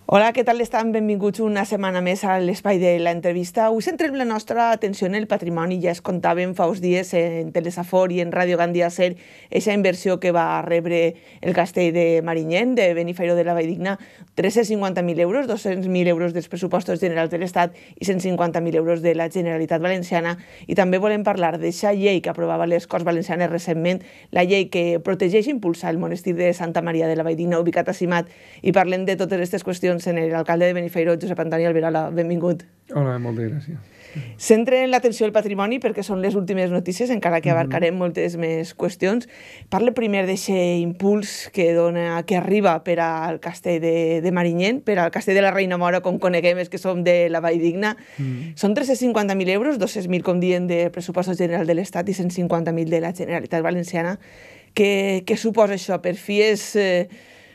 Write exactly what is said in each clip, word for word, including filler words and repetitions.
Hola, què tal estan? Benvinguts una setmana més a l'espai de l'entrevista. Avui centrem la nostra atenció en el patrimoni. Ja es contàvem fa uns dies en Telesafor i en Ràdio Gandia Ser aquesta inversió que va rebre el castell de Marinyent, de Benifairó de la Valldigna, tres-cents cinquanta mil euros, dos-cents mil euros dels pressupostos generals de l'Estat i cent cinquanta mil euros de la Generalitat Valenciana. I també volem parlar d'aquesta llei que aprovava les Corts Valencianes recentment, la llei que protegeix i impulsa el monestir de Santa Maria de la Valldigna, ubicat a Simat, i parlem de totes aquestes qüestions en l'alcalde de Benifairó, Josep Antoni Alberola. Benvingut. Hola, moltes gràcies. Centren l'atenció al patrimoni perquè són les últimes notícies, encara que abarcarem moltes més qüestions. Parle primer d'aquest impuls que dona, que arriba per al castell de, de Marinyent, per al castell de la Reina Mora, com coneguem, és que som de la Valldigna. Mm. Són tres-cents cinquanta mil euros, dos-cents mil, com diem, de pressupostos general de l'Estat i cent cinquanta mil de la Generalitat Valenciana. Què, què suposa això? Per fi és... Eh,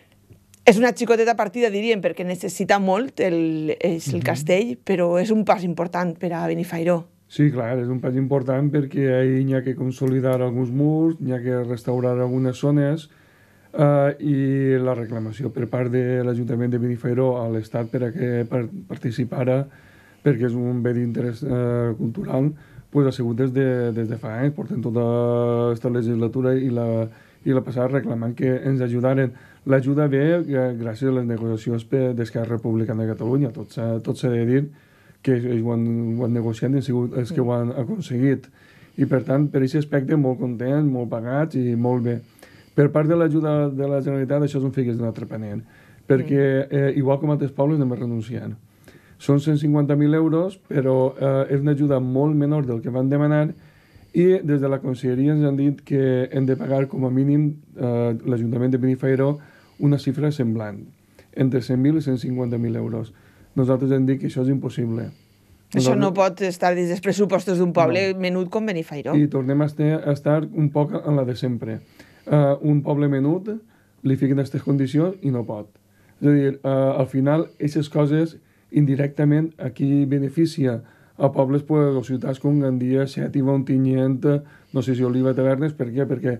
És una xicoteta partida, diríem, perquè necessita molt el, el castell, però és un pas important per a Benifairó. Sí, clar, és un pas important perquè hi ha que consolidar alguns murs, hi ha que restaurar algunes zones eh, i la reclamació per part de l'Ajuntament de Benifairó a l'Estat per a que participara, perquè és un bé d'interès eh, cultural, pues, ha sigut des de, des de fa anys, portem tota aquesta legislatura i la, i la passada reclamant que ens ajudaren. L'ajuda ve gràcies a les negociacions d'Esquerra Republicana de Catalunya. Tot s'ha de dir que ells ho han, ho han negociat i han sigut els que ho han aconseguit. I, per tant, per aquest aspecte, molt contents, molt pagats i molt bé. Per part de l'ajuda de la Generalitat, això és un figues d'un altre panell, perquè, eh, igual com altres pobles, anem renunciant. Són cent cinquanta mil euros, però eh, és una ajuda molt menor del que van demanar i des de la Conselleria ens han dit que hem de pagar com a mínim eh, l'Ajuntament de Benifairó una xifra semblant, entre cent mil i cent cinquanta mil euros. Nosaltres hem dit que això és impossible. Nosaltres... Això no pot estar dins dels pressupostos d'un poble no. menut com Benifairó. I tornem a estar, a estar un poc en la de sempre. Uh, un poble menut li fiquen aquestes condicions i no pot. És a dir, uh, al final, aquestes coses indirectament a qui beneficia a pobles pues, o ciutats com Gandia, Xètiva, Ontinyent, no sé si Oliva, Tavernes, per què? Perquè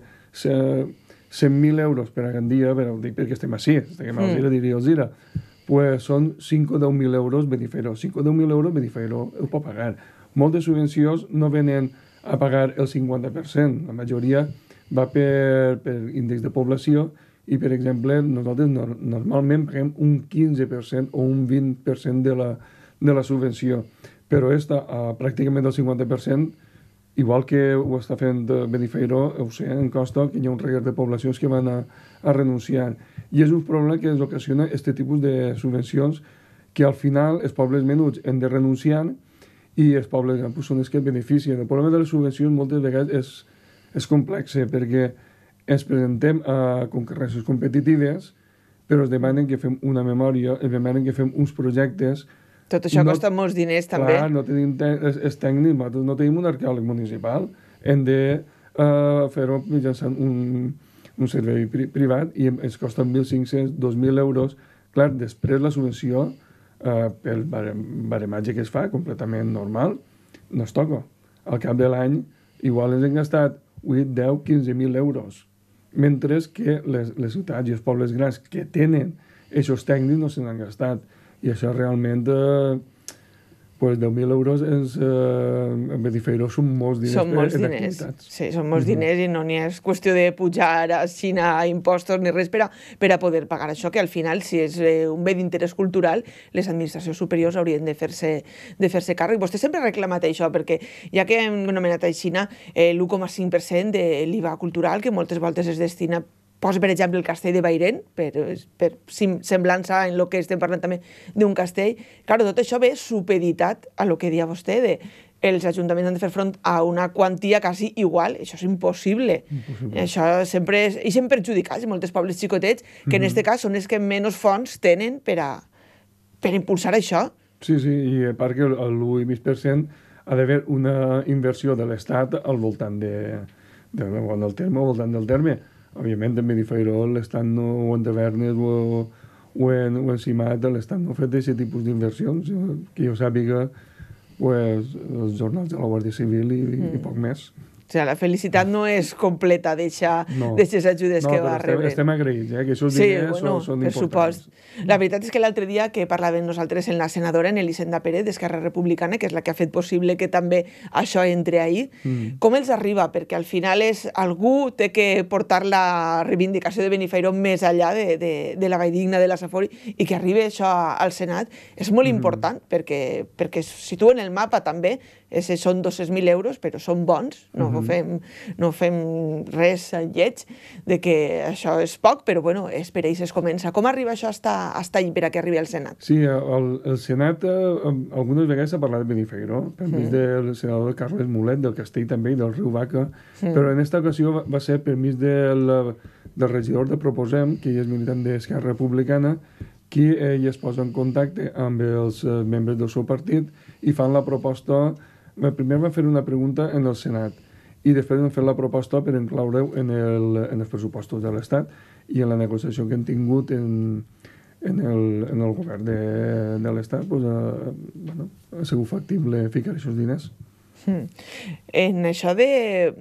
cent mil euros per a Gandia, però dic perquè estem així, estem a Alzira, diria Alzira, pues són cinc o deu mil euros Benifairó. cinc o deu mil euros Benifairó ho pot pagar. Moltes subvencions no venen a pagar el cinquanta per cent, la majoria va per, per índex de població i, per exemple, nosaltres no, normalment paguem un quinze per cent o un vint per cent de la, de la subvenció. Però esta, uh, pràcticament el cinquanta per cent, igual que ho està fent Benifairó, ho sé, en costa que hi ha un reguer de poblacions que van a, a renunciar. I és un problema que ens ocasiona aquest tipus de subvencions que al final els pobles menuts hem de renunciar i els pobles pues, són els que beneficien. El problema de les subvencions moltes vegades és, és complex perquè ens presentem a concurrències competitives però es demanen que fem una memòria, es demanen que fem uns projectes. Tot això no, costa molts diners, també. Clar, no tenim els tècnics, nosaltres no tenim un arqueòleg municipal. Hem de uh, fer-ho mitjançant un, un servei pri privat i ens costa mil cinc-cents, dos mil euros. Clar, després la subvenció, uh, pel barematge que es fa, completament normal, no es toca. Al cap de l'any, igual ens hem gastat vuit, deu, quinze mil euros. Mentre que les, les ciutats i els pobles grans que tenen aquests tècnics no se n'han gastat. I això realment, eh, pues deu mil euros és, eh, en Benifairó són molts diners. Són molts en diners, activitats. sí, són molts uh-huh. diners i no n'hi és qüestió de pujar a Xina a impostos ni res per a, per a poder pagar això, que al final, si és eh, un bé d'interès cultural, les administracions superiors haurien de fer-se de fer-se càrrec. Vostè sempre ha reclamat això, perquè ja que hem anomenat a Xina, eh, l'u coma cinc per cent de l'I V A cultural, que moltes voltes es destina, posa, per exemple, el castell de Bairén, per, per semblança en el que estem parlant també d'un castell. Clar, tot això ve supeditat a el que deia vostè, de els ajuntaments han de fer front a una quantia quasi igual. Això és impossible. impossible. Això sempre és... I sempre perjudicats, molts pobles xicotets, que mm-hmm. en aquest cas són els que menys fons tenen per a, per impulsar això. Sí, sí, i a part que l'u i mig per cent ha d'haver una inversió de l'Estat al voltant de, de, del terme, al voltant del terme. Òbviament, en Benifairó, l'Estat no, o en Tavernes o, o, en, o en Simat, l'Estat no ha fet aquest tipus d'inversions. Que jo sàpiga, pues, els jornals de la Guàrdia Civil i, mm. i poc més. sigui, la felicitat no és completa d'aquestes ajudes no, que va estem, rebre. estem agraïts, eh, que aquests sí, diners bueno, són, són per importants. Supost. La veritat és que l'altre dia que parlàvem nosaltres en la senadora, en Elisenda Pérez, d'Esquerra Republicana, que és la que ha fet possible que també això entre ahir, mm. com els arriba? Perquè al final és algú té que portar la reivindicació de Benifairó més enllà de, de, de la Valldigna, de la Safor, i que arribi això al Senat és molt mm. important, perquè, perquè situen el mapa també. Ese són dos-cents mil euros, però són bons, no, uh -huh. fem, no fem res lleig de que això és poc, però bueno, és per ells es comença. Com arriba això hasta, hasta allí per a que arribi al Senat? Sí, el, el Senat eh, algunes vegades s'ha parlat de Benifairó, per mig mm. del senador Carles Mulet, del Castell també i del Riu Vaca, mm. però en aquesta ocasió va, va ser per mig del, del regidor de Proposem, que és militant d'Esquerra Republicana, qui ell es posa en contacte amb els membres del seu partit i fan la proposta. Primer van fer una pregunta en el Senat i després van fer la proposta per incloure-ho en, el, en els pressupostos de l'Estat i en la negociació que han tingut en, en, el, en el govern de, de l'Estat pues, eh, bueno, ha sigut factible ficar aquests diners. Hmm. En això de...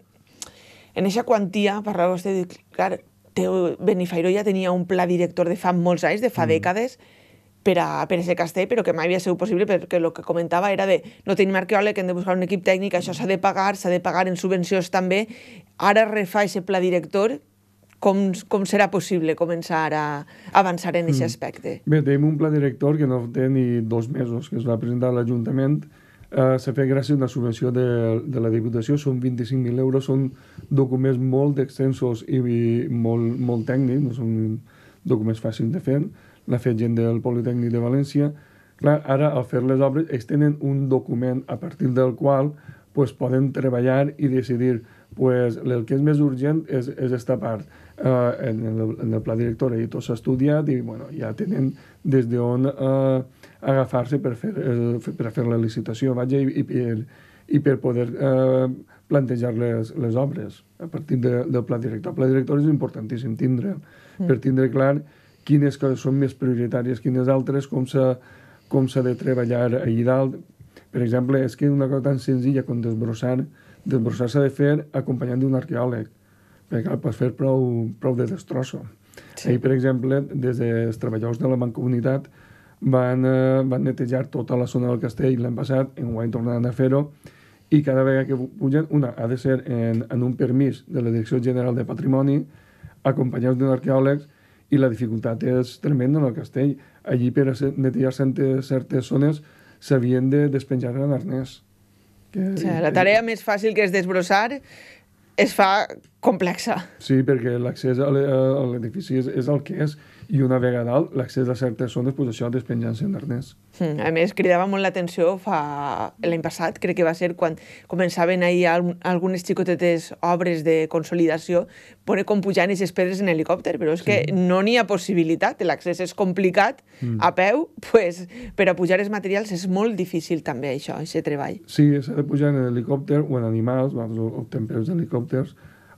En aquesta quantia, parlava vostè de... Clar, Benifairó ja tenia un pla director de fa molts anys, de fa mm. dècades, per a, per a ese castell, però que mai havia sigut possible perquè el que comentava era de no tenim arqueòleg, hem de buscar un equip tècnic, això s'ha de pagar, s'ha de pagar en subvencions també. Ara refà aquest pla director, com, com serà possible començar a avançar en aquest aspecte? Bé, tenim un pla director que no té ni dos mesos, que es va presentar a l'Ajuntament, uh, s'ha fet gràcies a una subvenció de, de la Diputació, són vint-i-cinc mil euros, són documents molt extensos i, i molt, molt tècnics, no són documents fàcils de fer, l'ha fet gent del Politècnic de València. Clar, ara, al fer les obres, ells tenen un document a partir del qual pues, poden treballar i decidir pues, el que és més urgent és, és esta part. Uh, en, el, en el pla director i tot s'ha estudiat i bueno, ja tenen des d'on uh, agafar-se per, fer, uh, per fer la licitació vaja, i, i, per, i per poder uh, plantejar les, les obres a partir de, del pla director. El pla director és importantíssim tindre, mm. per tindre clar quines coses són més prioritàries, quines altres, com s'ha com s'ha de treballar allà dalt. Per exemple, és que una cosa tan senzilla com desbrossar, desbrossar s'ha de fer acompanyant d'un arqueòleg, perquè pots fer prou, prou de destrosso. Sí. Ahir, per exemple, des dels treballadors de la Mancomunitat van, eh, van netejar tota la zona del castell l'any passat, enguany tornaran a fer-ho, i cada vegada que pugen, una ha de ser en, en un permís de la Direcció General de Patrimoni, acompanyats d'un arqueòleg, i la dificultat és tremenda en el castell. Allí, per netejar certes zones, s'havien de despenjar en arnès. Que, o sigui, la tarea eh, més fàcil que és desbrossar es fa complexa. Sí, perquè l'accés a l'edifici és, és el que és, i una vegada dalt, l'accés a certes zones, pues això, despenjant-se en arnès. Mm, a més, cridava molt l'atenció fa l'any passat, crec que va ser quan començaven ahir algunes xicotetes obres de consolidació, poder com pujar aquestes pedres en helicòpter, però és sí. que no n'hi ha possibilitat, l'accés és complicat, mm. a peu, pues, per a pujar els materials és molt difícil també això, aquest treball. Sí, s'ha de pujar en helicòpter o en animals, nosaltres optem per els helicòpters,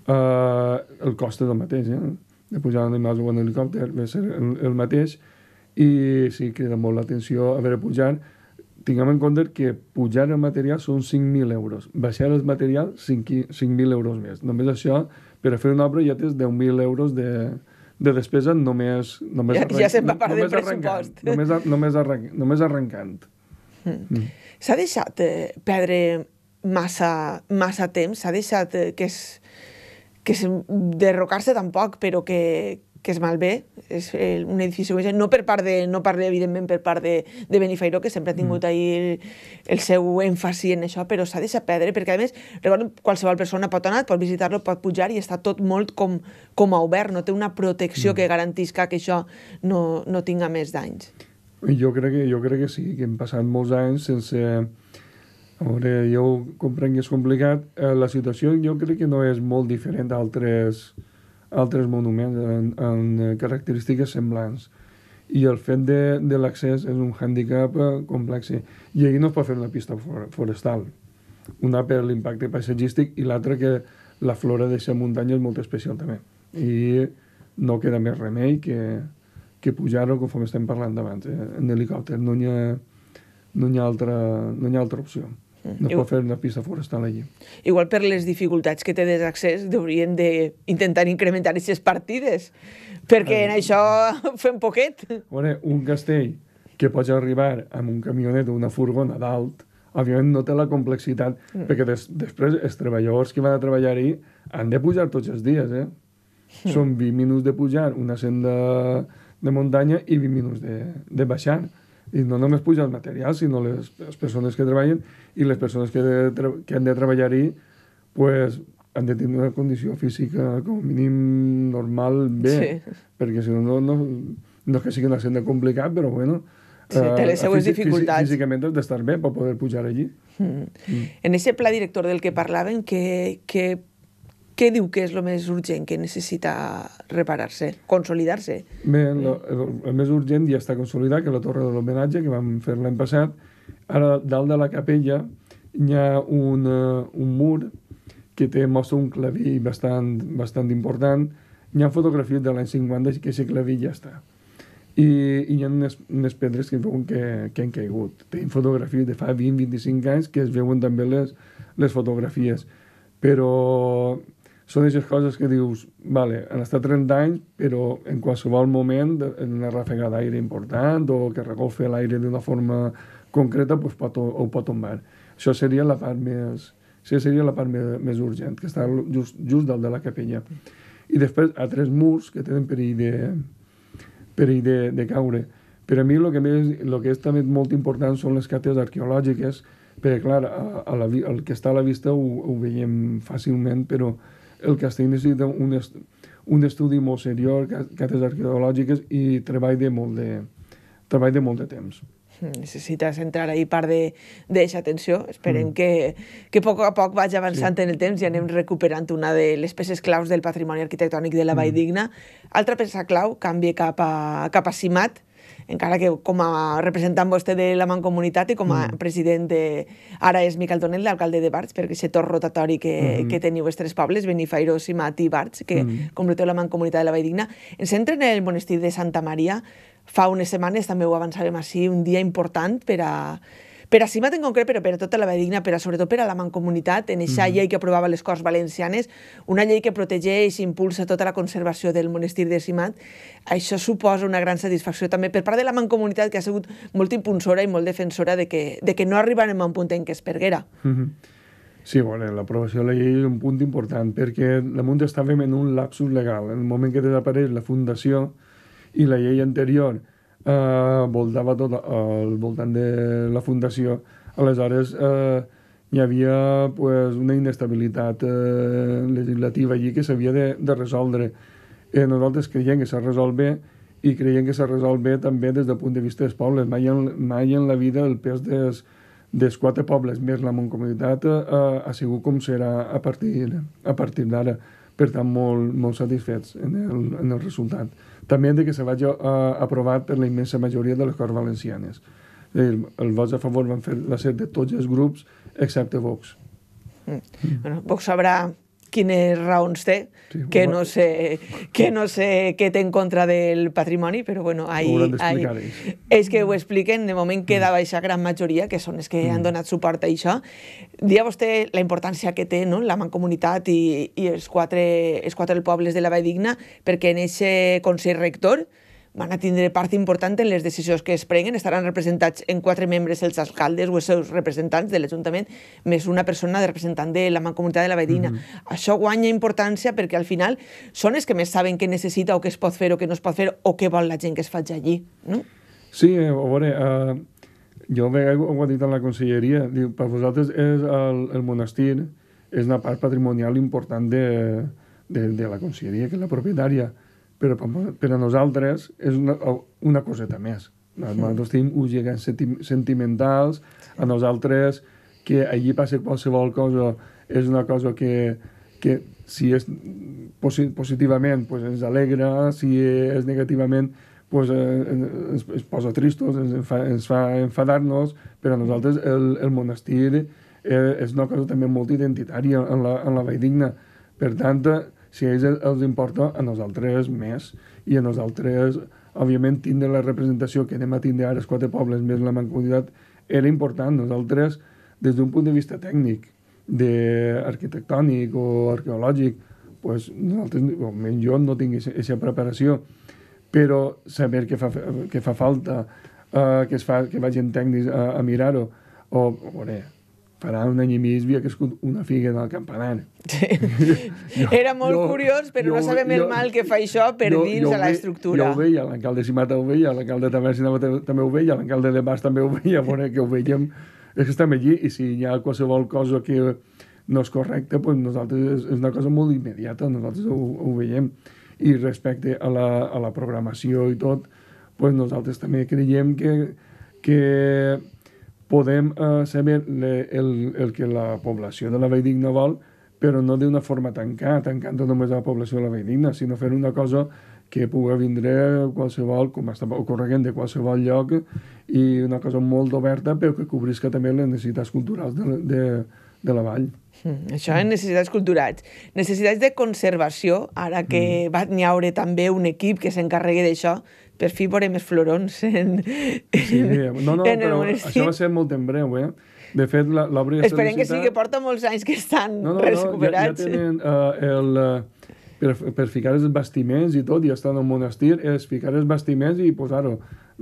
uh, el cost és el mateix, eh? de pujar en animals o en helicòpter va ser el, el mateix, i sí, crida molt l'atenció haver de pujar. Tinguem en compte que pujar el material són cinc mil euros, baixar el material cinc mil euros més. Només això, per a fer una obra ja tens deu mil euros de, de despesa només, només ja, arrencant. Ja se'n va part del pressupost. Només, només, arrenc, només arrencant. Mm. Mm. S'ha deixat eh, perdre massa, massa temps? S'ha deixat eh, que és... que és derrocar-se tampoc, però que, que és malbé. És un edifici, no per part de, no parle evidentment per part de, de Benifairó, que sempre ha tingut mm. ahí el, el seu èmfasi en això, però s'ha deixat perdre, perquè a més, recordo, qualsevol persona pot anar, pot visitar-lo, pot pujar, i està tot molt com, com a obert, no té una protecció mm. que garantisca que això no, no tinga més danys. Jo crec que, jo crec que sí, que hem passat molts anys sense... A veure, jo comprenc que és complicat. Eh, la situació jo crec que no és molt diferent d'altres altres monuments en, en característiques semblants. I el fet de, de l'accés és un hàndicap eh, complex. I aquí no es pot fer una pista for, forestal. Una per l'impacte paisatgístic i l'altra que la flora d'aquesta muntanya és molt especial també. I no queda més remei que, que pujar-ho conforme estem parlant d'abans. Eh? En helicòpter no hi ha, no hi ha, altra, no hi ha altra opció. No es pot fer una pista forestal allí. Igual per les dificultats que té d'accés haurien d'intentar incrementar aquestes partides, perquè en això fem poquet. Veure, un castell que pots arribar amb un camionet o una furgona dalt, òbviament no té la complexitat, mm. perquè des, després els treballadors que van a treballar-hi han de pujar tots els dies, eh? Mm. Són vint minuts de pujar una senda de muntanya i vint minuts de, de baixar. I no només puja el material, sinó les, les persones que treballen i les persones que, de, que han de treballar-hi pues, han de tenir una condició física com a mínim normal bé, sí. perquè si no, no, no és que sigui una senda complicat, però bueno, sí, té les seues físic, dificultats. Físicament has d'estar bé per poder pujar allí. Mm. Mm. En aquest pla director del que parlaven, que, que què diu que és el més urgent que necessita reparar-se, consolidar-se? Bé, el, el, el més urgent ja està consolidat, que és la torre de l'homenatge, que vam fer l'any passat. Ara, dalt de la capella, hi ha un, uh, un mur que té, mostra un claví bastant, bastant important. Hi ha fotografies de l'any cinquanta que aquest claví ja està. I, i hi ha unes, unes pedres que veuen que, que han caigut. Tenim fotografies de fa vint a vint-i-cinc anys que es veuen també les, les fotografies. Però són aquestes coses que dius, vale, han estat trenta anys, però en qualsevol moment, en una ràfega d'aire important o que recolfe l'aire d'una forma concreta, pues pot, ho pot tombar. Això seria la part més, això seria la part més, més urgent, que està just, just dalt de la capella. I després, a tres murs que tenen perill de, perill de, de caure. Per a mi el que, més, el que és també molt important són les càteres arqueològiques, perquè, clar, a, a la, el que està a la vista ho, ho veiem fàcilment, però el castell necessita un, est, un estudi molt seriós, càteres arqueològiques i treball de molt de, treball de, molt de temps. Necessita centrar ahí part d'aquesta atenció. Esperem mm. que, que a poc a poc vagi avançant sí. en el temps i anem recuperant una de les peces claus del patrimoni arquitectònic de la Valldigna. Mm. Altra peça clau canvia cap a, cap a Simat, encara que com a representant vostè de la Mancomunitat i com a mm. president de... Ara és Miquel Tonet, l'alcalde de Barx, perquè aquest torn rotatori que, mm. que teniu els tres pobles, Benifairó, Simat i Barx, que mm. completeu la Mancomunitat de la Valldigna. Ens centren en el monestir de Santa Maria. Fa unes setmanes també ho avançarem així, un dia important per a... per a Simat en concret, però per a tota la Valldigna, però sobretot per a la Mancomunitat, en aquesta mm. llei que aprovava les Corts Valencianes, una llei que protegeix i impulsa tota la conservació del monestir de Simat. Això suposa una gran satisfacció també per part de la Mancomunitat, que ha sigut molt impulsora i molt defensora de que, de que no arribarem a un punt en què es perguera. Mm -hmm. Sí, bueno, l'aprovació de la llei és un punt important, perquè damunt estàvem en un lapsus legal. En el moment que desapareix la fundació i la llei anterior Uh, voltava tot al voltant de la fundació, aleshores uh, hi havia pues, una inestabilitat uh, legislativa allí que s'havia de, de resoldre. Eh, nosaltres creiem que s'ha resolt bé i creiem que s'ha resolt bé també des del punt de vista dels pobles. Mai en, mai en la vida el pes des, dels quatre pobles més la Mancomunitat uh, ha sigut com serà a partir, a partir d'ara. Per tant, molt, molt satisfets en el, en el resultat. També de que se vagi uh, aprovat per la immensa majoria de les Corts Valencianes. El, els vots a favor van fer la set de tots els grups, excepte Vox. Mm. Mm. Bueno, Vox sabrà quines raons té, sí, que, no sé, que no sé què té en contra del patrimoni, però bueno, ahí, ahí, és que ho expliquen, de moment queda aquesta gran majoria, que són els que mm. han donat suport a això. Dia vostè la importància que té, no?, la Mancomunitat i, i els, quatre, els quatre pobles de la Valldigna, perquè en aquest Consell Rector van a tindre part important en les decisions que es prenguen, estaran representats en quatre membres els alcaldes o els seus representants de l'Ajuntament, més una persona de representant de la Mancomunitat de la Valldigna. Mm -hmm. Això guanya importància perquè al final són els que més saben què necessita o què es pot fer o què no es pot fer o què vol la gent que es faci allí, no? Sí, a veure, uh, jo ho, ho he dit a la conselleria, diu, per vosaltres és el, el monestir és una part patrimonial important de, de, de la conselleria, que és la propietària, però per a nosaltres és una, una coseta més. Nosaltres tenim uns gegants sentimentals, a nosaltres que allí passa qualsevol cosa és una cosa que, que si és positivament pues ens alegra, si és negativament pues, eh, ens, ens posa tristos, ens fa, ens fa enfadar-nos, però a nosaltres el, el monestir eh, és una cosa també molt identitària en la, en la Valldigna. Per tant, si a ells els importa, a nosaltres més, i a nosaltres, òbviament, tindre la representació que anem a tindre ara els quatre pobles més la Mancomunitat era important. Nosaltres des d'un punt de vista tècnic, d'arquitectònic o arqueològic, pues, nosaltres, almenys jo no tinc aquesta preparació, però saber que fa, que fa falta, uh, que, es fa, que vagin tècnics a, a mirar-ho, o, o veure, farà un any i mig havia crescut una figa en el campanar. Sí. jo, Era molt jo, curiós, però jo, no sabem jo, el mal que fa això per jo, dins jo a l'estructura. Jo ho veia, l'alcalde Simata ho veia, l'alcalde també també ho veia, l'alcalde de Bas també ho veia, veure que ho veiem, és que estem allí, i si hi ha qualsevol cosa que no és correcte, pues nosaltres és una cosa molt immediata, nosaltres ho, ho veiem. I respecte a la, a la programació i tot, pues nosaltres també creiem que, que podem uh, saber le, el, el que la població de la Valldigna vol, però no d'una forma tancada, tancant només a la població de la Valldigna, sinó fer una cosa que pugui vindre qualsevol, com està ocorrent de qualsevol lloc, i una cosa molt oberta, però que cobrisca també les necessitats culturals de, de, de la vall. Mm, això és necessitats culturals. Necessitats de conservació, ara que mm. va n'hi haure també un equip que s'encarregui d'això, per fi veurem els florons en, sí, en, no, no, en el però monestir. Això va ser molt en breu, eh? De fet, l'obra ja està Esperem que sí, que porta molts anys que estan no, no, recuperats. No, ja, ja tenen uh, el... Uh, per, per ficar els bastiments i tot, ja estan al monestir, és ficar els bastiments i posar-ho.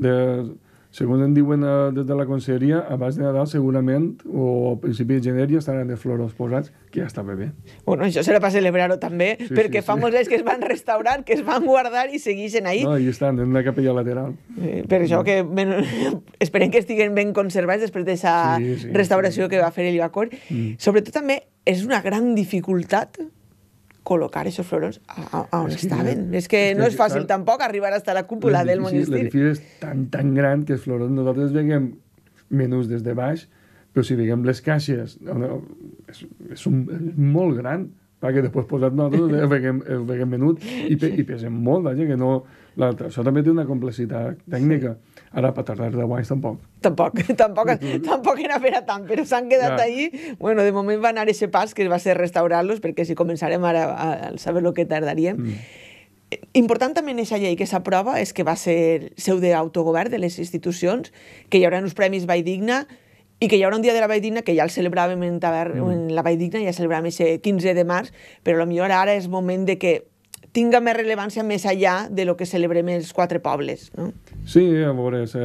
Segons em diuen uh, des de la conselleria, abans de Nadal segurament, o al principi de gener, ja estaran els florons posats, que ja està bé. Bueno, això serà per celebrar-ho també, sí, perquè sí, fa sí. molts anys que es van restaurar, que es van guardar i segueixen ahí. No, i estan en una capella lateral. Eh, per això que ben, esperem que estiguen ben conservats després d'aquesta sí, sí, restauració sí. que va fer el Llacor. Mm. Sobretot també és una gran dificultat col·locar aquests florons a, a, a on és estaven. Que, és que és no és fàcil tal, tampoc arribar fins a la cúpula del monestir. L'edifici és tan, tan gran que els florons nosaltres veiem menús des de baix, però si veiem les caixes, no, és, és, un, és molt gran, perquè després posat nosaltres el veiem, el veiem menut i, pe, i pesem molt, vaja, que no... La, això també té una complexitat tècnica. Ara, per tardar deu anys, tampoc. Tampoc, tampoc, tampoc era per a tant, però s'han quedat ja. ahí. Bueno, de moment va anar a aquest pas, que va ser restaurar-los, perquè si començarem ara a, a saber el que tardaríem. Mm. Important també en aquesta llei que s'aprova és que va ser seu d'autogovern de les institucions, que hi haurà uns premis Valldigna i que hi haurà un dia de la Valldigna, que ja el celebràvem en, taver, mm. en la Valldigna, ja celebràvem aquest quinze de març, però potser ara és moment de que tinga més rellevància més allà de lo que celebrem els quatre pobles, no? Sí, a veure, es,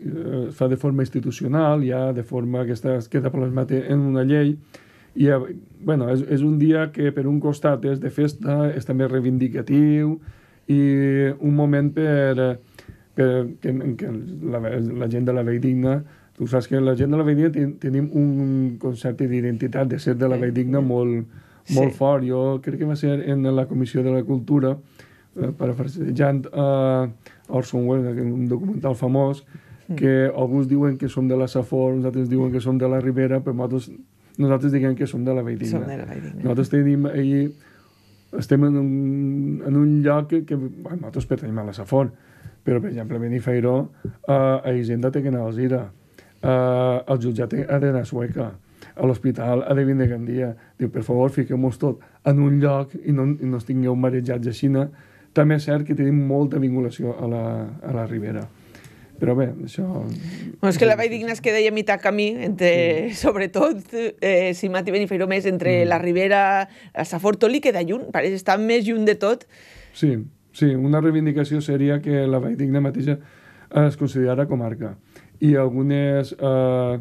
es fa de forma institucional, ja de forma que està, queda plasmat en una llei, i bueno, és, és un dia que per un costat és de festa, és també reivindicatiu, i un moment per, per que, que la, la gent de la Valldigna, tu saps que la gent de la Valldigna ten, tenim un concepte d'identitat, de ser de la Valldigna molt molt sí. fort. Jo crec que va ser en la Comissió de la Cultura, eh, parafrasejant uh, Orson Welles, un documental famós, mm. que alguns diuen que som de la Safor, nosaltres diuen que som de la Ribera, però nosaltres, nosaltres diguem que som de la Valldigna. Som de la Valldigna. Nosaltres tenim ahir, estem en un, en un lloc que, que bueno, nosaltres pertenim a la Safor, però, per exemple, Benifairó, uh, a Hisenda té que anar a Alzira, uh, el jutjat ha d'anar a Sueca, a l'hospital ha de vindre Gandia. Diu, per favor, fiquem-nos tot en un lloc i no, i no estigueu marejats així. També és cert que tenim molta vinculació a la, a la Ribera. Però bé, això... Bueno, és que la Valldigna es queda a mitjà camí, entre, sí. sobretot, eh, Simat i Benifairó més, entre mm. la Ribera, la Safor, tot li queda lluny, pareix estar més lluny de tot. Sí, sí, una reivindicació seria que la Valldigna mateixa es considerara comarca. I algunes... Eh,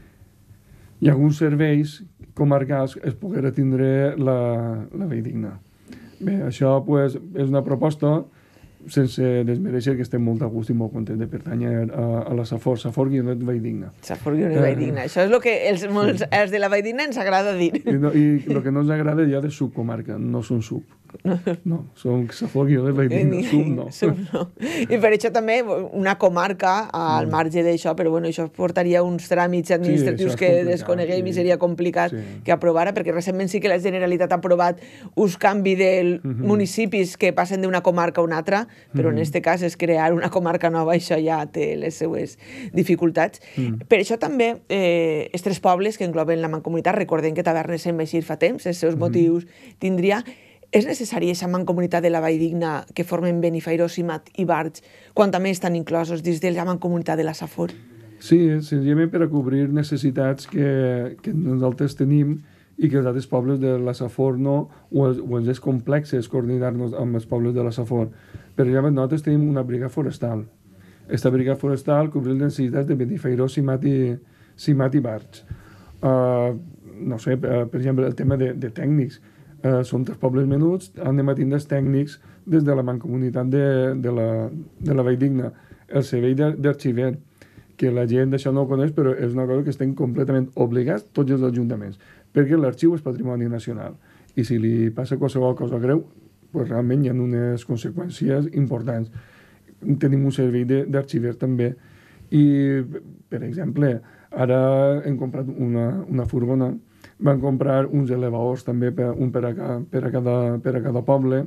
i alguns serveis comarcals es poguera tindre la, la Valldigna. Bé, això pues, és una proposta sense desmereixer que estem molt a gust i molt contents de pertànyer a, a la Safor, Safor Guionet Valldigna. Safor Guionet Valldigna. Eh, Això és el que els, els, els de la Valldigna ens agrada dir. I, no, i el que no ens agrada ja de subcomarca, no són sub. No, són Safor Guionet Valldigna, sub no. Sub no. I per això també una comarca al marge d'això, però bueno, això portaria uns tràmits administratius sí, que desconeguem i seria complicat sí. que aprovara, perquè recentment sí que la Generalitat ha aprovat un canvi de uh-huh. municipis que passen d'una comarca a una altra, però uh-huh. en aquest cas és crear una comarca nova, això ja té les seues dificultats. Uh-huh. Per això també eh, els tres pobles que engloben la mancomunitat, recordem que Tavernes se'n va eixir fa temps, els seus uh-huh. motius tindria. És necessari aquesta mancomunitat de la Valldigna que formen Benifairó, Simat i Barx, quan també estan inclosos dins de la mancomunitat de la Safor? Sí, senzillament per a cobrir necessitats que, que nosaltres tenim i que els altres pobles de la Safor no, o, es, o ens és complex coordinar-nos amb els pobles de la Safor. Per exemple, nosaltres tenim una brigada forestal. Esta brigada forestal cobrir les necessitats de Benifairó, Simat i, Simat i Barx. Uh, no sé, per, per exemple, el tema de, de tècnics. Uh, són tres pobles menuts, anem a tindre els tècnics des de la mancomunitat de, de, la, de la Valldigna. El servei d'arxiver, que la gent d'això no ho coneix, però és una cosa que estem completament obligats tots els ajuntaments, perquè l'arxiu és patrimoni nacional i si li passa qualsevol cosa greu, pues realment hi ha unes conseqüències importants. Tenim un servei d'arxiver també i, per exemple, ara hem comprat una, una furgona, van comprar uns elevadors també, per, un per a, per a, cada, per a cada poble,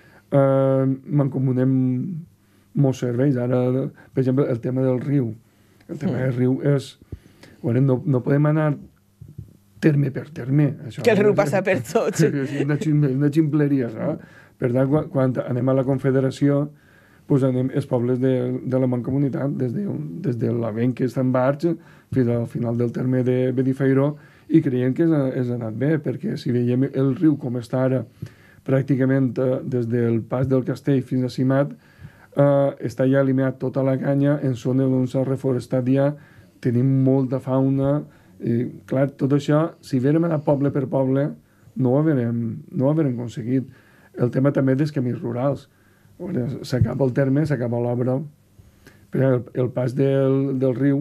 eh, mancomunem molts serveis. Ara, per exemple, el tema del riu. El tema del riu és... Bueno, no, no podem anar terme per terme. Això, que el riu passa per tot. És una, una ximpleria, saps? Per tant, quan, quan anem a la Confederació, pues anem els pobles de, de la Mancomunitat, des de, des de l'Avent, que està en Barx, fins al final del terme de Benifairó, i creiem que és anat bé, perquè si veiem el riu com està ara, pràcticament eh, des del pas del Castell fins a Simat, Uh, està ja eliminat tota la canya, en zona on s'ha reforestat ja, tenim molta fauna, i clar, tot això, si haguérem anat poble per poble, no ho haguérem, no ho haguérem aconseguit. El tema també dels camins rurals. S'acaba el terme, s'acaba l'obra. El, el pas del, del riu,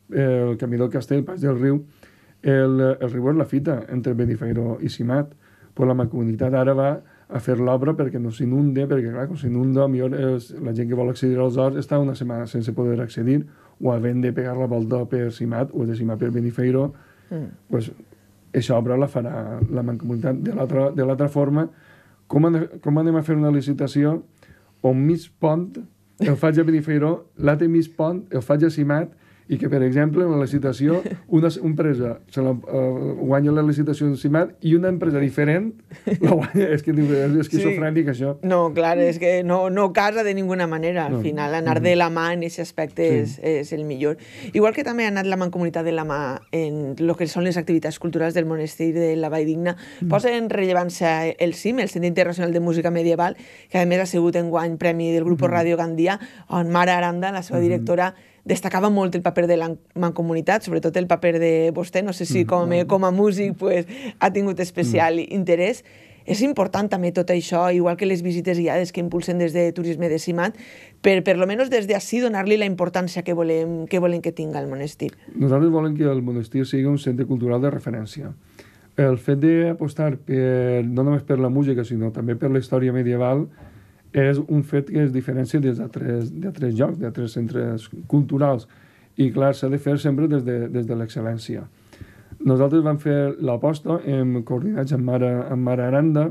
el camí del Castell, el pas del riu, el, el riu és la fita entre Benifairó i Simat, però la mancomunitat ara va a fer l'obra perquè no s'inunde, perquè clar, quan s'inunda la gent que vol accedir als horts està una setmana sense poder accedir o havent de pegar la volta per Simat o de Simat per Benifairó, mm. pues, aquesta obra la farà la mancomunitat. De l'altra forma, com, an com anem a fer una licitació on mig pont el faig a Benifairó, l'altre mig pont el faig a Simat, i que, per exemple, en la licitació una empresa se la, uh, guanya la licitació en Simat i una empresa diferent la guanya. És que és esquizofrènic, sí. Això. No, clar, és que no, no casa de ninguna manera. Al no. final, anar de la mà en aquest aspecte sí. és, és el millor. Igual que també ha anat la mancomunitat de la mà en el que són les activitats culturals del monestir de la Valldigna. Mm. Posa en rellevància el C I M, el Centre Internacional de Música Medieval, que a més ha sigut enguany premi del grup mm. Radio Gandia, on Mara Aranda, la seva directora, mm. destacava molt el paper de la mancomunitat, sobretot el paper de vostè, no sé si com, mm. com a músic pues, ha tingut especial mm. interès. És important també tot això, igual que les visites guiades que impulsen des de Turisme de Simat, per per lo menos des d'ací donar-li la importància que volem, que volem que tinga el monestir. Nosaltres volem que el monestir sigui un centre cultural de referència. El fet d'apostar per, no només per la música, sinó també per la història medieval, és un fet que es diferencia des d'altres llocs, d'altres centres culturals. I, clar, s'ha de fer sempre des de, des de l'excel·lència. Nosaltres vam fer l'aposta, hem coordinats amb Mara, amb Mara Aranda,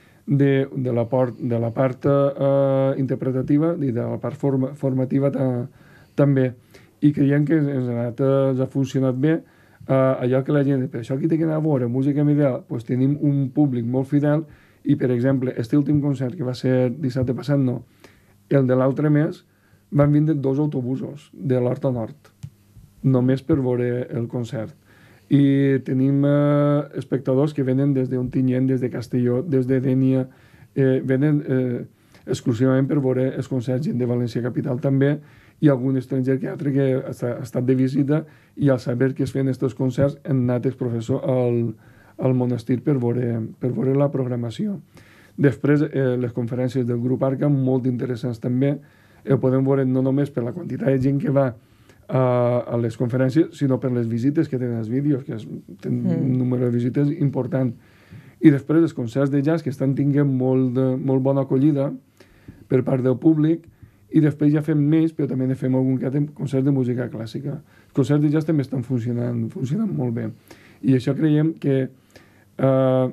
de, de, la, part, de la part uh, interpretativa i de la part forma, formativa ta, també. I creiem que ens ha, ens ha funcionat bé. Uh, allò que la gent, per això aquí té que anar a veure música medieval, pues tenim un públic molt fidel. I, per exemple, este últim concert, que va ser dissabte passat, no, el de l'altre mes, van vindre dos autobusos de l'Horta Nord, només per veure el concert. I tenim eh, espectadors que venen des d'Ontinyent, des de Castelló, des de Dénia, eh, venen eh, exclusivament per veure els concerts, gent de València Capital també, i algun estranger que altre que ha estat de visita, i al saber que es feien aquests concerts han anat el professor al al monestir per veure, per veure la programació. Després, eh, les conferències del grup Arca, molt interessants també, eh, podem veure no només per la quantitat de gent que va a, a les conferències, sinó per les visites que tenen els vídeos, que és, tenen mm. un número de visites important. I després els concerts de jazz, que estan tinguent molt, de, molt bona acollida per part del públic, i després ja fem més, però també ne fem algun que altre concert de música clàssica. Els concerts de jazz també estan funcionant, funcionant molt bé. I això creiem que Uh,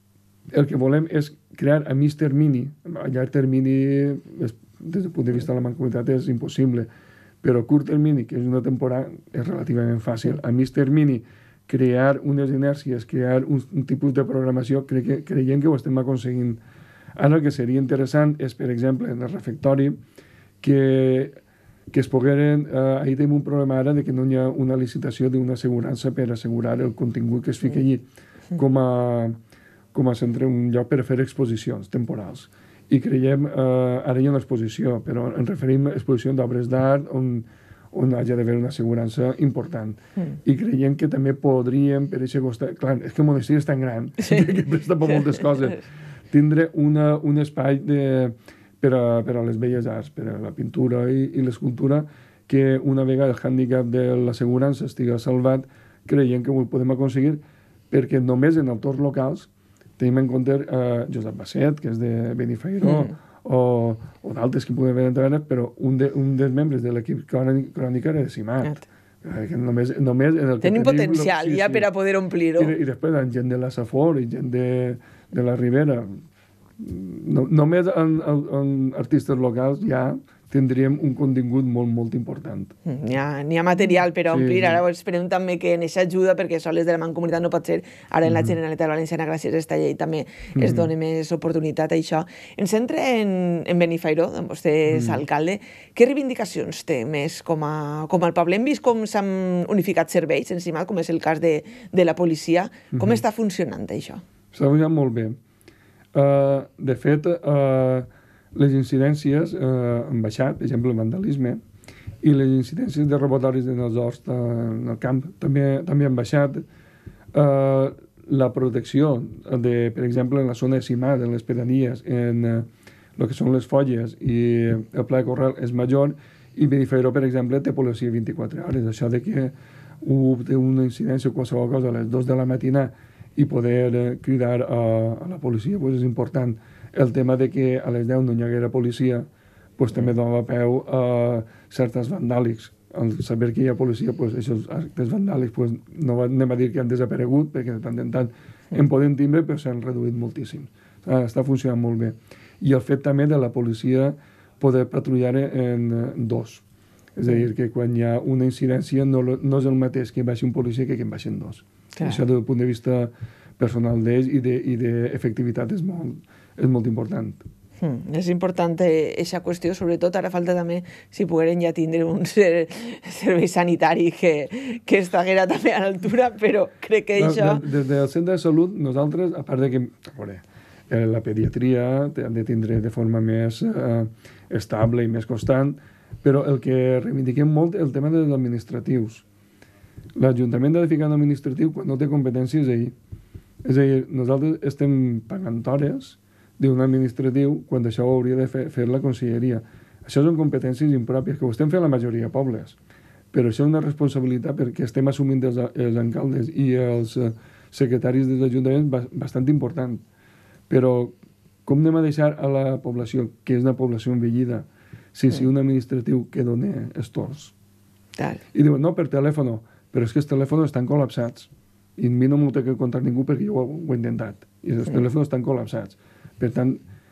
el que volem és crear a mig termini. A llarg termini, des del punt de vista de la mancomunitat, és impossible, però a curt termini, que és una temporada, és relativament fàcil. A mig termini, crear unes inèrcies, crear un, un tipus de programació, cre que, creiem que ho estem aconseguint. Ara el que seria interessant és, per exemple, en el refectori, que que es pogueren... Eh, ahir tenim un problema ara de que no hi ha una licitació d'una assegurança per assegurar el contingut que es fica allí com a, com a centre, un lloc per a fer exposicions temporals. I creiem, eh, ara hi ha una exposició, però ens referim a exposició d'obres d'art on, on hagi d'haver una assegurança important. Mm. I creiem que també podríem, per aquest costat... Clar, és que el monestir és tan gran sí. que presta per moltes coses. Tindre una, un espai de, per, a, per a les belles arts, per a la pintura i, i l'escultura, que una vegada el hàndicap de l'assegurança estigui salvat, creiem que ho podem aconseguir perquè només en autors locals tenim en compte eh, Josep Basset, que és de Benifairó, mm. o, o d'altres que poden haver entrat, però un, de, un dels membres de l'equip crònica era de Simat. Eh, que només, només en el que tenim potencial sí, ja sí. per a poder omplir-ho. I, I després en gent de la Safor i gent de, de la Ribera. No, només en, en, en artistes locals ja tindríem un contingut molt, molt important. N'hi ha, n'hi ha material per a omplir. Sí, sí. Ara esperem també que en aquesta ajuda, perquè soles de la Mancomunitat no pot ser, ara en la Generalitat Valenciana, gràcies a aquesta llei, també mm-hmm. es dona més oportunitat a això. Ens centra en, en Benifairó, vostè és mm-hmm. alcalde. Què reivindicacions té més com a, com al poble? Hem vist com s'han unificat serveis encima, com és el cas de, de la policia. Com mm-hmm. està funcionant això? Està funcionant molt bé. Uh, de fet, uh, les incidències eh, han baixat, per exemple, el vandalisme, i les incidències de robatoris en els horts, en el camp, també, també han baixat. Eh, la protecció, de, per exemple, en la zona de Simat, en les pedanies, en eh, el que són les Folles i el Pla de Corral és major, i Benifairó, per exemple, té policia vint-i-quatre hores. Això de que té una incidència o qualsevol cosa a les dues de la matina i poder eh, cridar a, a la policia pues és important. El tema de que a les deu no hi haguera policia pues, també dona peu a certes vandàlics. Al saber que hi ha policia, pues, aquests actes vandàlics pues, no anem a dir que han desaparegut, perquè de tant en tant en podem tindre, però s'han reduït moltíssim. Està funcionant molt bé. I el fet també de la policia poder patrullar en dos. És a dir, que quan hi ha una incidència no, no és el mateix que en baixi un policia que que en baixin dos. Clar. Això des del punt de vista personal d'ells i d'efectivitat de, és, molt, és molt important. Hmm, és important aquesta qüestió, sobretot ara falta també si pogueren ja tindre un ser, servei sanitari que, que estaguera també a l'altura, però crec que això... Des, des del centre de salut, nosaltres, a part de que a veure, la pediatria han de tindre de forma més eh, estable i més constant, però el que reivindiquem molt és el tema dels administratius. L'Ajuntament ha de ficar en administratiu quan no té competències ahir. És a dir, nosaltres estem pagant hores d'un administratiu quan això ho hauria de fer, fer la conselleria. Això són competències impròpies que ho estem fent la majoria de pobles, però això és una responsabilitat perquè estem assumint els, els alcaldes i els uh, secretaris dels ajuntaments bastant important. Però com anem a deixar a la població, que és una població envellida, sense sí. un administratiu que doni estors? Tal. I diuen, no, per telèfon, però és que els telèfons estan col·lapsats. I a mi no m'ho té que contar ningú perquè jo ho, ho he intentat. I els sí. telèfons estan col·lapsats. Per tant,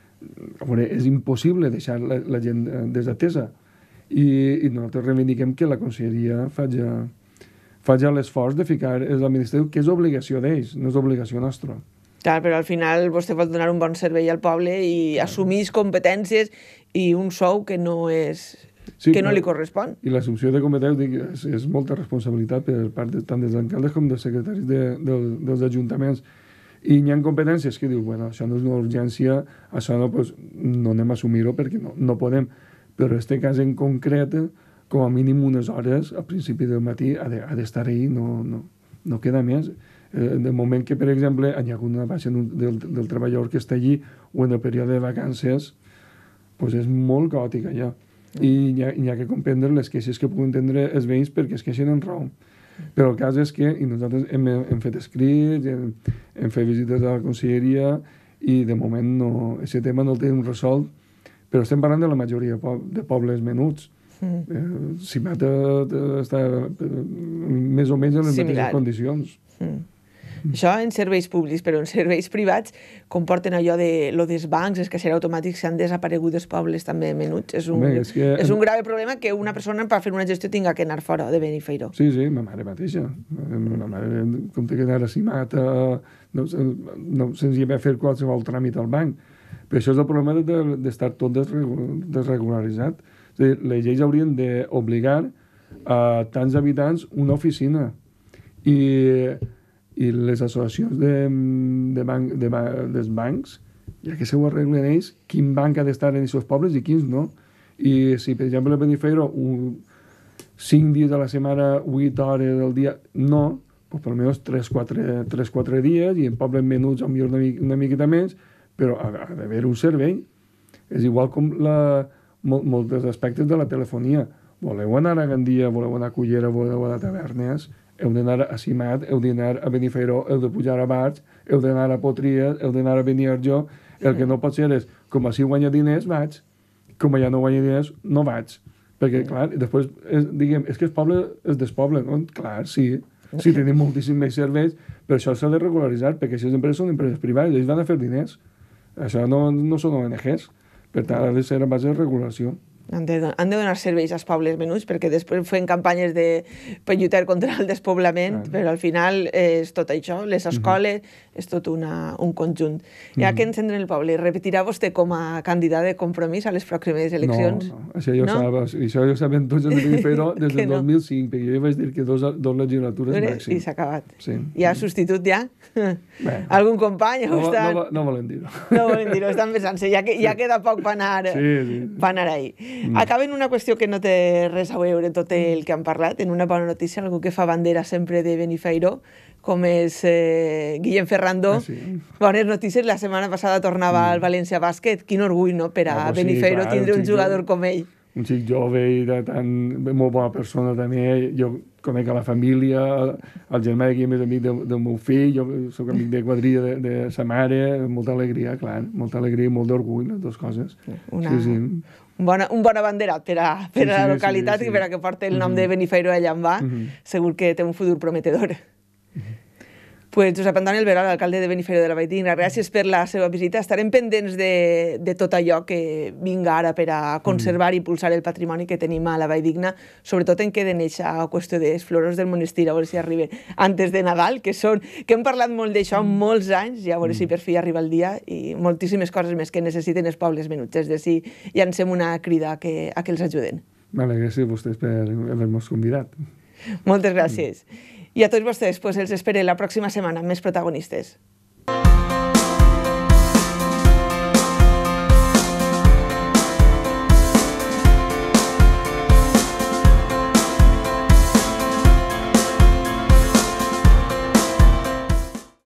a veure, és impossible deixar la, la gent desatesa. I, i nosaltres reivindiquem que la conselleria faci, faci l'esforç de ficar l'administratiu, que és obligació d'ells, no és obligació nostra. Clar, però al final vostè pot donar un bon servei al poble i clar. Assumir competències i un sou que no és... Sí, que no li correspon. I l'assumpció de competències és, és molta responsabilitat per part de, tant dels alcaldes com dels secretaris de, de, dels ajuntaments. I hi ha competències que diu, bueno, això no és una urgència, això no, pues, no anem a assumir-ho perquè no, no podem. Però en aquest cas en concret, com a mínim unes hores al principi del matí ha d'estar ahí, no, no, no queda més. Eh, de moment que, per exemple, hi ha una baixa del, del treballador que està allí o en el període de vacances, pues és molt caòtic allà. I hi ha, hi ha que comprendre les queixes que puguin tindre els veïns perquè es queixen en raó. Però el cas és que i nosaltres hem, hem fet escrits, hem, hem fet visites a la conselleria i de moment no, aquest tema no el tenim resolt, però estem parlant de la majoria de pobles menuts. Mm. Eh, Simat està més o menys en les similar. Mateixes condicions. Mm. Això en serveis públics, però en serveis privats comporten allò de lo dels bancs, els caixers automàtics que han desaparegut dels pobles també menuts. És un, Home, és que... és un grave problema que una persona per fer una gestió tinga que anar fora de Benifairó. Sí, sí, ma mare mateixa. Ma mare, com té que anar a Simat, no, no sense haver fet qualsevol tràmit al banc. Però això és el problema d'estar tot desregularitzat. És a dir, les lleis haurien d'obligar a tants habitants una oficina i, i les associacions de, de, banc, de ba, dels bancs, ja que se ho arreglen ells, quin banc ha d'estar en aquests pobles i quins no. I si, per exemple, a Benifairó, un, cinc dies a la setmana, vuit hores al dia, no, pues per almenys tres quatre dies i en pobles menuts potser una, una miqueta més, però ha, ha d'haver un servei. És igual com la, mol, molts aspectes de la telefonia. Voleu anar a Gandia, voleu anar a Cullera, voleu anar a Tavernes, heu d'anar a Simat, heu d'anar a Benifairó, heu de pujar a Barx, heu d'anar a Potries, heu d'anar a Beniarjó. El que no pot ser és, com així guanya diners, vaig. Com allà no guanya diners, no vaig. Perquè, clar, després, és, diguem, és que el poble es despoble, no? Clar, sí, sí, tenim moltíssims més serveis, però això s'ha de regularitzar, perquè aquestes empreses són empreses privades, ells van a fer diners. Això no, no són O N Ges. Per tant, ha de ser a base de regulació. Han de, han de donar serveis als pobles menuts, perquè després fem campanyes de, per lluitar contra el despoblament, ah. però al final és tot això, les escoles, uh -huh. és tot una, un conjunt. Ja uh -huh. que ens centra en el poble, repetirà vostè com a candidat de Compromís a les pròximes eleccions? No, no. Això ja no? Ho saben, això ja ho saben tots els de Benifairó des del no? dos mil cinc, perquè jo vaig dir que dos, dos legislatures màxim. I s'ha acabat. Sí. Hi ha substitut ja? Bé, algun company? No, estan... no, no volen dir-ho. No volen dir-ho, estan besant-se, ja, que, ja sí. queda poc per anar, sí, sí. per anar ahir. Mm. Acaba en una qüestió que no té res a veure tot el que han parlat, en una bona notícia, algú que fa bandera sempre de Benifairó, com és eh, Guillem Ferrando. Ah, sí. Bones notícies, la setmana passada tornava mm. al València Bàsquet. Quin orgull, no?, per a ah, pues Benifairó sí, clar, tindre un, un jugador jo, com ell. Un xic jove i de tan, molt bona persona també. Jo conec a la família, el germà de Guillem és amic del, del meu fill, jo soc amic de quadrilla de, de sa mare, molta alegria, clar, molta alegria i molt d'orgull, les dues coses. Una... Sí, sí. Un, bona, un bon abanderat per a, per sí, a la localitat sí, sí, sí. i per a que porti el nom uh -huh. de Benifairó allà on va. Uh -huh. Segur que té un futur prometedor. Uh -huh. Pues Josep Antoni Alberola, alcalde de Benifairó de la Valldigna, gràcies per la seva visita. Estarem pendents de, de tot allò que vinga ara per a conservar mm. i impulsar el patrimoni que tenim a la Valldigna, sobretot en què de néixer a qüestió dels floros del monestir, a veure si arriben antes de Nadal, que són que hem parlat molt d'això mm. molts anys, i a veure mm. si per fi arriba el dia, i moltíssimes coses més que necessiten els pobles menuts. Des de si llancem una crida a que, a que els ajuden. Vale, gràcies a vostès per haver-nos convidat. Moltes gràcies. Mm. I a tots vostès, pues, els espero la pròxima setmana amb més protagonistes.